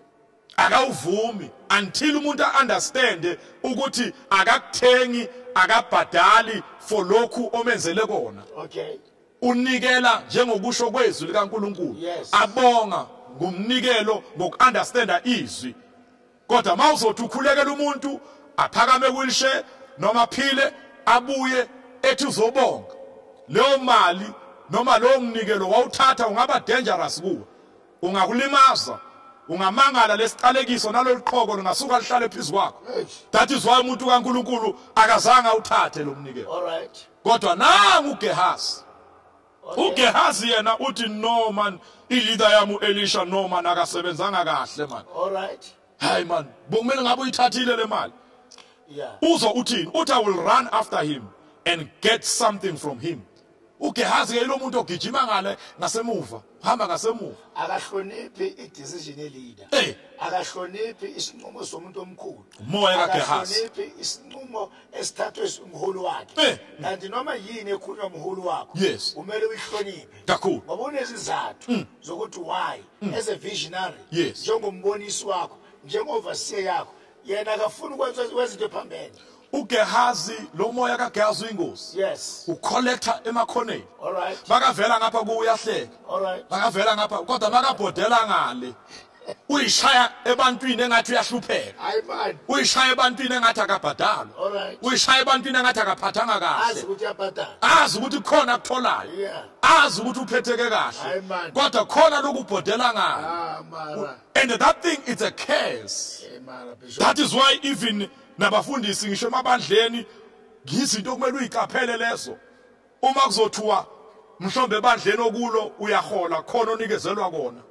akawuvumi until umuntu understand ukuthi akakuthengi akabhadali for lokhu omenzele kona Okay. unikela njengokusho kwezwi likaNkulunkulu Yes. abonga ngumnikelo ngokunderstanda izwi kodwa mawuzothi ukhulekela umuntu aphakame wheelchair noma phile abuye ethi uzobonga leyo mali noma lo mnikelo wawuthatha ungaba dangerous kuwe ungakulimaza ungamangala lesiqalekiso naloliqhoko lingasuka lihlale phezulu kwakho that is why umuntu kaNkulunkulu akazange uthathe lo mnikelo All right. kodwa nangu uGehazi Okay. uGehazi yena uthi no man ileader yami uElisha no man akasebenzanga kahle man All right. hayi man bomele ngabe uyithathile le mali Yeah. uzo uthini uthi I will run after him and get something from him uGehazi ke lo muntu ogijima ngale ngasemuva hamba ngasemuva Akahloniphi i-decision ye-leader. Eh. Akahloniphi isinqumo somuntu omkhulu. Umoya kaGehazi. Akahloniphi isinqumo esithathwe umholi wakhe. Eh. Kanti noma yini ekhulunywa umholi wakho. Yes. Kumele uyihloniphe. kakhulu Ngoba unezizathu zokuthi why as a visionary Yes. njengombonisi wakho njengoverseer yakho yena akafuni ukwenza izinto phambili. uGehazi lo moya kaGehazi uyingozi Yes. ucollector emakhoneni All right. bakavela ngapha kuyahleka All right. bakavela ngapha kodwa makabhodela ngale uyishaya ebantwini engathi uyahlupheka Hayi man. uyishaya ebantwini engathi akabhadalwa All right. uyishaya ebantwini engathi akaphathanga Azi kahle ukuthi uyabhadala. azi ukuthi khona akutholayo Yeah. azi ukuthi uphetheke Hayi kahle man. kodwa khona lokubhodela ngale Ah mara. and that thing is a curse Eh mara Bishop. that is why even nabafundisi ngisho emabandleni ngizinto kumele uyicaphele lezo uma kuzothiwa mhlombe ebandleni okulo uyahola khona onikezelwa kona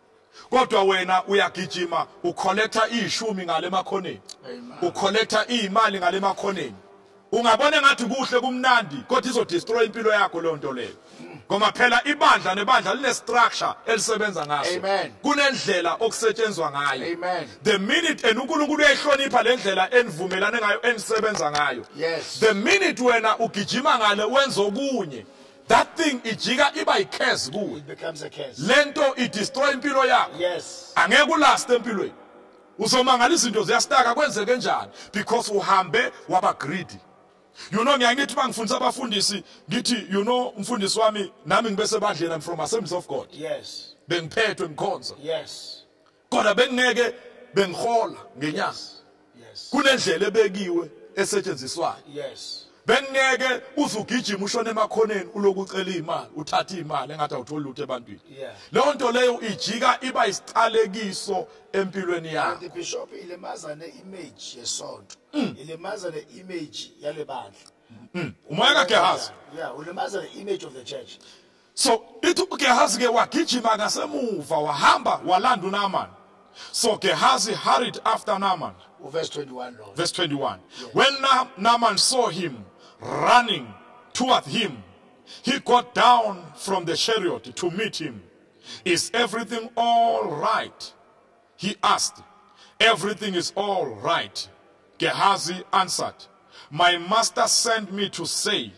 kodwa wena uyagijima ucollector ishumi ngale emakhoneni Amen. ucollector imali ngale emakhoneni ungabona ngathi kuhle kumnandi kodwa izo destroy impilo yakho leyo nto leyo ngoba phela ibandla nebandla line structure elisebenza ngaso Amen. kunendlela okusetshenzwa ngayo Amen. the minute and uNkulunkulu uyayihlonipha lendlela enivumelane ngayo enisebenza ngayo Yes. the minute wena ugijima ngale wenza okunye that thing ijika iba icurse kuwe It becomes a curse. lento idestroy impilo yakho Yes. angeke ulast empilweni uzomangala izinto ziyastaka kwenzeke njani because uhambe waba greedy you know ngiyangithi bangifundisa abafundisi ngithi you know umfundisi wami nami ngibe sebandleni I'm from Assemblies of God Yes. bengiphethwe ngikhonza Yes. kodwa bengeke bengihola ngenyanga Yes. kunendlela ebekiwe esetshenziswayo Yes. bengeke uzugijima ushone emakhoneni ulokucela imali uthatha imali engathi awutholi lutho ebantwini Yeah. leyo nto leyo ijika iba isiqalekiso empilweni yakho The bishop ilemaza ne-image yesonto. Ilemaza ne-image yale bandla. umoya kaGehazi Yeah, ulemaza the-image of the church. so ithi uGehazi ke wagijima ngasemuva wahamba walanda uNaaman so Gehazi hurried after Naaman Verse twenty-one, Lord. verse twenty-one when Na- Naaman saw him running toward him he got down from the chariot to meet him is everything all right he asked everything is all right Gehazi answered my master sent me to say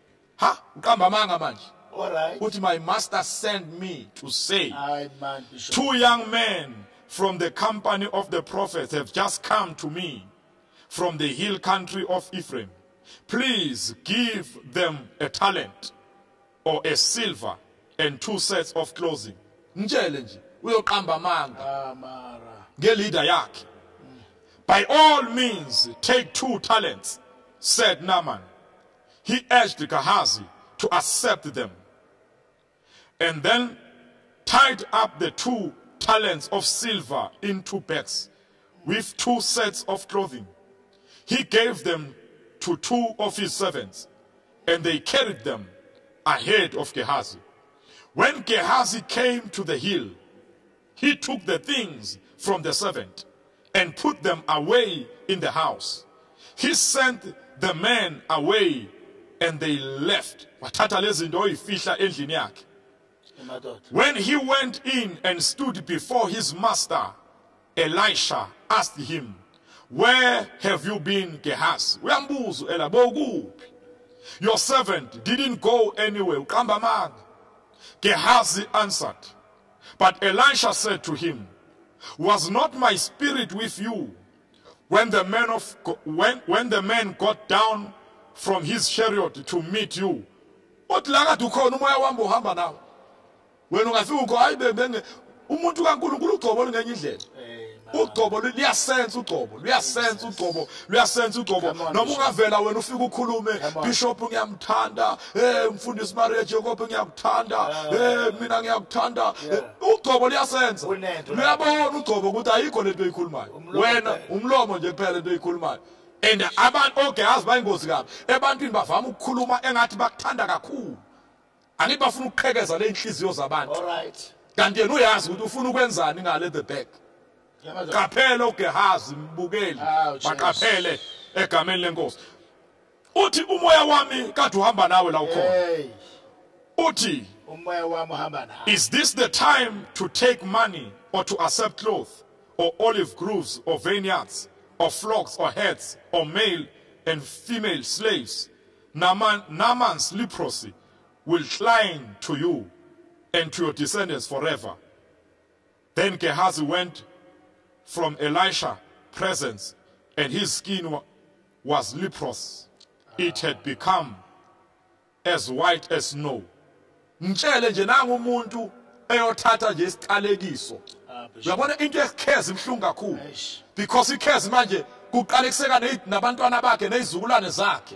ha uqamba manga manje All right. uthi my master sent me to say Hayi man, bishop. two young men from the company of the prophets have just come to me from the hill country of Ephraim. Please give them a talent or a silver and two sets of clothing. Njele nje uyoqamba manga Ah mara. ngeleader yakhe. By all means take two talents, said Naaman. He urged Gehazi to accept them and then tied up the two talents of silver in two bags with two sets of clothing. He gave them to two of his servants, and they carried them ahead of Gehazi. When Gehazi came to the hill, he took the things from the servant and put them away in the house. He sent the men away, and they left. Wathatha lezi zinto oyifihla endlini yakhe. Madoda. When he went in and stood before his master, Elisha asked him, "Where have you been, Gehazi?" Uyambuza ela bokuphi? "Your servant didn't go anywhere." Uqamba amanga. Gehazi answered, but Elisha said to him, "Was not my spirit with you when the man of when when the man got down from his chariot to meet you?" Uthi la kade ukhona umoya wami uhamba nawe. Wena ungafika ukho ayibembenge umuntu kaNkulunkulu ugcobo ngenye indlela. Ugcobo liyasense ugcobo, liyasense ugcobo, liyasense ugcobo. Noma ungavela wena ufika ukhulume, "Bishop ngiyamthanda, eh mfundisi Maria Jacob ngiyamthanda, eh mina ngiyakuthanda." Ugcobo liyasenza. Uyabona ugcobo ukuthi ayikho lento eyikhulumayo. Wena umlomo nje kuphela lento eyikhulumayo. And abantu oGehazi bayingozi kabi. Ebantwini bavama ukukhuluma engathi bakuthanda kakhulu. Angithi bafuna ukuqhekeza le inhliziyo zabantu. All right. Kanti yena uyazi ukuthi ufuna ukwenzani ngale the back. Qaphela uGehazi mbukeli baqaphele egameni lenkosi. Uthi umoya wami kade uhamba nawe la ukhona. Uthi umoya wami uhamba nawe. Is this the time to take money or to accept cloth or olive groves or vineyards or flocks or herds or male and female slaves? Naaman, Naaman's leprosy will cling to you and to your descendants forever. Then Gehazi went from Elisha's presence, and his skin was leprous. It had become as white as snow. Ngitshele nje nanga umuntu eyothatha nje isiqalekiso. Uyabona into ekhezi imhlungu kakhulu. Because ikhezi manje kuqalekuseka nabantwana bakhe nezizukulwane zakhe.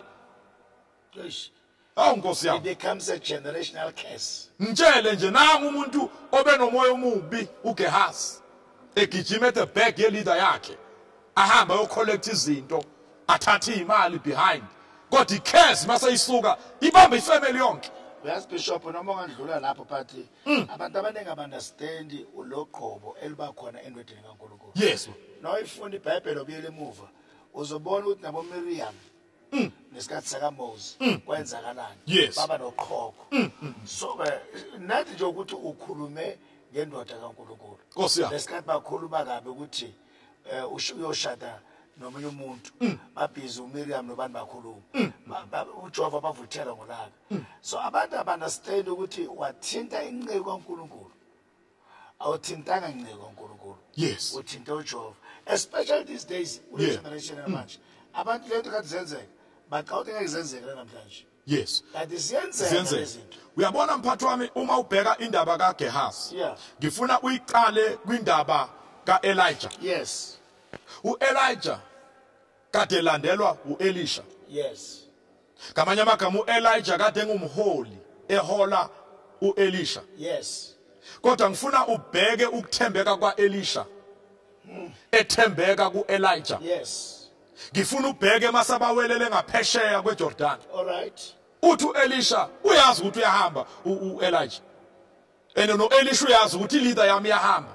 Awu Nkosi yami. It becomes a generational curse. Ngitshele nje nanga umuntu obenomoya omubi uGehazi. Egijima at the back ye leader yakhe ahamba yo collect izinto athatha imali behind kodwa icares mase isuka ibamba ifamily yonke. Uyazi Bishop noma ungandlula lapho phathi abantu abaningi abanderstand uloqhobo eliba khona endodeni kaNkulunkulu. Yes. No ifunda iBhayibheli obuyele emuva uzobona ukuthi nabo Miriam nesikhathi saka Moses kwenzakalani baba noqhoko. So nathi nje ukuthi ukhulume ngendoda kaNkulunkulu. Nkosi yami. Lesikhathi bakhuluma kabe ukuthi uyoshada nomunye umuntu babhizi uMiriam nobani bakhuluma. uJehova bavuthela ngolaka. So abantu abanderstand ukuthi wathinta inceku kaNkulunkulu. Awuthintanga inceku kaNkulunkulu. Yes. Uthinta uJehova. Especially these days kule generation manje. Abantu lento kade zenzeka baqawuthi ngeke zenzeke namhlanje. Yes. Kade siyenzeka lezinto. Uyabona mphathi wami uma ubheka indaba kaGehazi. Yeah. Ngifuna uyiqale kwindaba kaElijah. Yes. uElijah kade landelwa uElisha. Yes. Ngamanye amagama uElijah kade ngumholi ehola uElisha. Yes. Kodwa ngifuna ubheke ukuthembeka kwaElisha ethembeka kuElijah. Yes. Ngifuna ubheke masabawelele ngaphesheya kweJordan. All right. Uthi uElisha uyazi ukuthi uyahamba uElijah. Ene noElisha uyazi ukuthi leader yami iyahamba.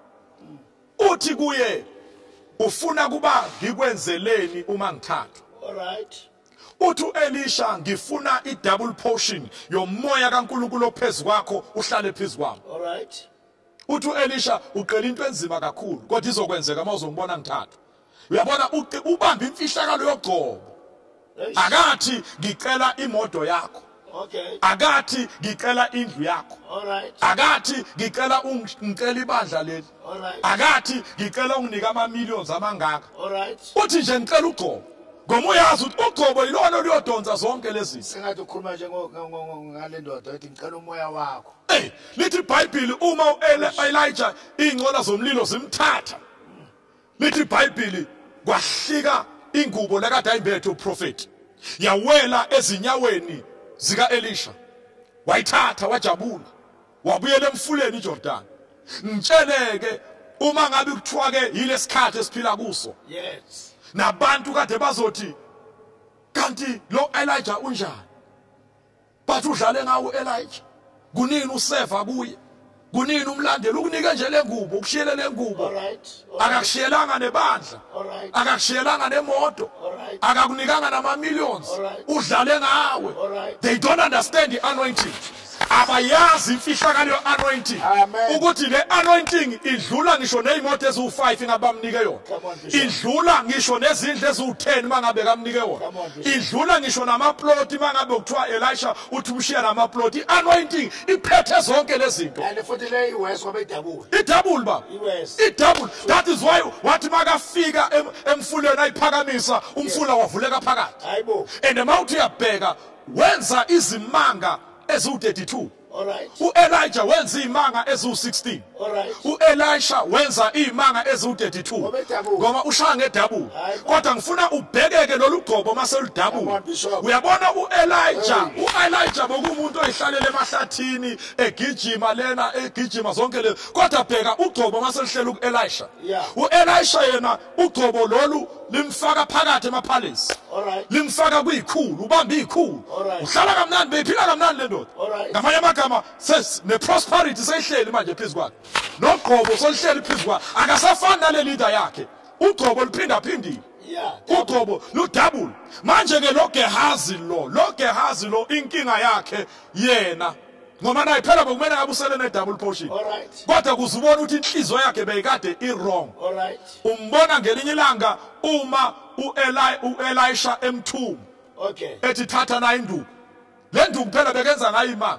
Uthi kuye ufuna kuba ngikwenzeleni uma ngithatha. All right. Uthi uElisha ngifuna idouble portion yomoya kaNkulunkulu ophezulu kwakho uhlale phezulu kwami. All right. Uthi uElisha uqela into enzima kakhulu kodwa izokwenzeka mawuzongibona ngithatha. Uyabona ubamba imfihlakalo yogcobo. Akathi ngicela imoto yakho. Okay. Akathi ngicela indlu yakho. All right. Akathi ngicela ungicela ibandla leli. All right. Akathi ngicela unginika ama millions amangaka. All right. Uthi nje ngicela ugcobo. Ngoba uyazi ukuthi ugcobo yilona oliyodonsa zonke lezi. Sengathi ukhuluma nje ngale ndoda ethi ngicela umoya wakho. Hey, lithi iBhayibheli uma uElijah ingcola zomlilo zimthatha. Lithi iBhayibheli kwahlika ingubo lekade ayimbethe uProfeti. Yawela ezinyaweni zika Elisha. Wayithatha wajabula. Wabuyela emfuleni iJordan. Ngitsheleke uma ngabe kuthiwa ke yilesikhathi esiphila kuso. Yes. Nabantu kade bazothi kanti lo Elijah unjani? Bathi udlale ngawo Elijah. Kunini useva kuye? Kunini umlandeli ukunika nje lengubo ukushiyele lengubo? All right. Akakushiyelanga nebandla. All right. Akakushiyelanga nemoto. All right. Akakunikanga nama millions. All right. Udlale ngawe. All right. They don't understand the anointing. abayazi imfihlakalo ye-anointing Amen. ukuthi le anointing idlula ngisho ney'moto eziwu-five ingabamnike yona, Come on, Bishop. idlula ngisho nezindlu eziwu-ten mangabe kamnike wona, Come on, Bishop. idlula ngisho namaploti mangabe kuthiwa Elisha uthi umshiya namaploti. I-anointing iphethe zonke lezi zinto. And futhi le iwest wabe idabula. Idouble ba. Iwest. Idouble. That is why wathi makafika em- emfuleni ayiphakamisa umfula wavuleka phakathi. Hayibo. And mawuthi uyabheka wenza izimanga eziwu thirty-two. All right. U-Elijah wenza izimanga eziwu sixteen. All right. U-Elisha wenza izimanga eziwu thirty-two. Ngoba edouble. Ngoba ushaya ngedouble. Hayi. Kodwa ngifuna ubhekeke lolu gqobo mase Come ludouble. on, Bishop. Uyabona u-Elijah, Hey. u-Elijah bokumuntu oyihlalela emahlathini egijima lena egijima zonke le. Kodwa bheka ugqobo mase lihlela ku-Elisha. Yeah. U-Elisha yena ugqobo lolu limfaka phakathi emapalace. All right. Limfaka kuyikhulu, ubamba ikhulu. Alright. Uhlala kamnandi beyiphila kamnandi le ndoda. Alright. Ngamanye amagama ses ne prosperity seyihleli manje phezu kwakhe. Nogqobo solihleli phezu kwakhe. Akasafani nale leader yakhe. Ugqobo liphinda phindile. Yeah. Ugqobo lu double. Manje ke lo Gehazi lo, lo Gehazi lo inkinga yakhe yena. Ngoba naye phela bokumele ngabusele ne double portion. All right. Kodwa kuzubona ukuthi inhliziyo yakhe beyikade i wrong. All right. Umbona ngelinye ilanga uma uEli uElisha emthuma Okay. ethi thatha na induku. Le nduku phela bekenza ngayo imanga.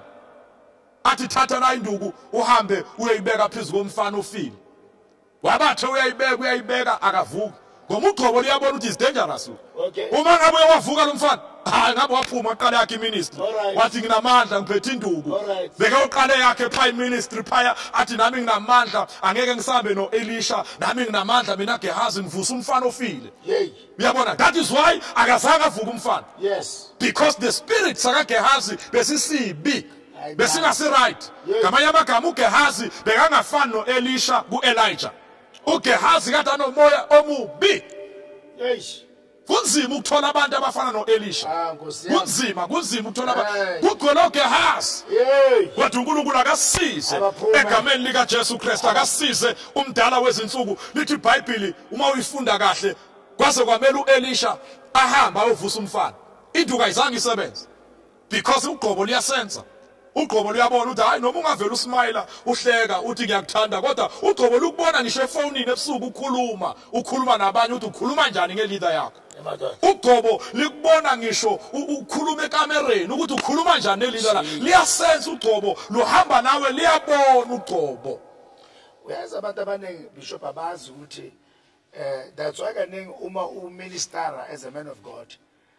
Athi thatha na induku uhambe uyayibeka phezulu komfana ofile. Wabathe uyayibeka uyayibeka akavuki. Ngoba ugqobo liyabona ukuthi is dangerous. Okay. Uma ngabe wavuka lo mfana, hayi ngabe waphuma aqala yakhe ministry. Alright. Wathi nginamandla ngiphethe induku. Alright. Beka uqale yakhe prime ministry phaya athi nami nginamandla angeke ngisambe no Elisha nami nginamandla mina Gehazi ngivusa umfana ofile. Yay. Uyabona that is why akazange avuka umfana. Yes. Because the spirit saka Gehazi besisibi Hayi, besingasi right. Yes. Ngamanye amagama uGehazi bekangafani no Elisha kuElijah. uGehazi kade anomoya omubi. Yes. Kunzima ukuthola abantu abafana noElisha. Ah, Nkosi yami. Kunzima, kunzima ukuthola Hey. abantu. Kugcwele uGehazi. Yay. Kodwa uNkulunkulu akasize Abaphuma. egameni lika Jesu Kristu akasize umdala wezinsuku lithi iBhayibheli uma uyifunda kahle kwaze kwamela uElisha ahamba ayovusa umfana. Induku ayizange isebenze because ugqobo liyasenza. Ugqobo luyabona ukuthi hayi noma ungavela usmile uhleka uthi ngiyakuthanda kodwa ugqobo lukubona ngisho efonini ebusuku ukhuluma ukhuluma nabanye uthi ukhuluma njani ngeleader yakho. Emadoda. Ugqobo likubona ngisho u- ukhuluma ekamereni ukuthi ukhuluma njani nelila la liyasenza ugqobo luhamba nawe liyabona ugqobo. Uyazi abantu abaningi Bishop abazi ukuthi eh that's why kaningi uma uminister as a man of God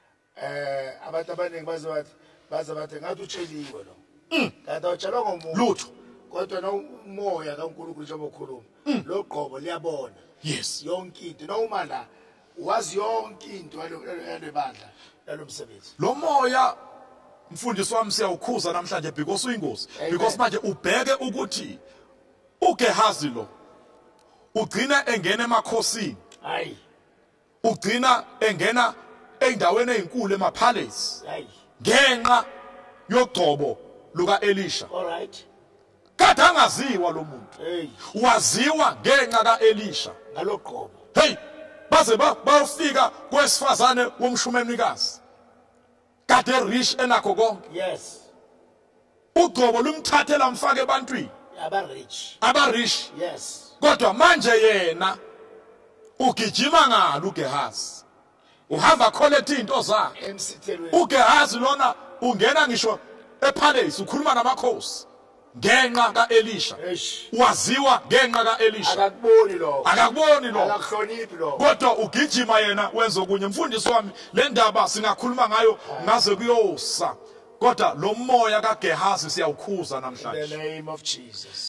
eh abantu abaningi baze bathi baze bathi ngathi utsheliwe lo. Kanti awutshelwa ngomuntu. Lutho. Kodwa no umoya kaNkulunkulu njengoba ukhuluma. Lo gqobo liyabona. Yes. Yonke into noma la wazi yonke into yalebandla lalomsebenzi. Lo moya mfundisi wami siyawukhuza namhlanje because uyingozi Amen. because manje ubheke ukuthi uGehazi lo ugcina engena emakhosini Hayi. ugcina engena endaweni ezinkulu emapalace Hayi. ngenxa yogcobo luka Elisha. All right. Kade angaziwa lo muntu. Hey. Waziwa ngenxa kaElisha. Ngalo gqobo. Hey, baze ba bayofika kwesifazane womshumanikazi. Kade rich enakho konke. Yes. Ugcobo lumthathela mfake ebantwini. Aba rich. Aba rich. Yes. Kodwa manje yena ugijima ngalo uGehazi. Uhamba collect into zakhe. Emsithelweni. uGehazi lona ungena ngisho epalace ukhuluma namakhosi ngenxa kaElisha. Eish. Waziwa ngenxa kaElisha. Akakuboni lo. Akakuboni lo. Akakuhloniphi lo. Kodwa ugijima yena wenza okunye. Mfundisi wami le ndaba singakhuluma ngayo ngaze kuyosa. Kodwa lo moya kaGehazi siyawukhuza In the namhlanje. name of Jesus.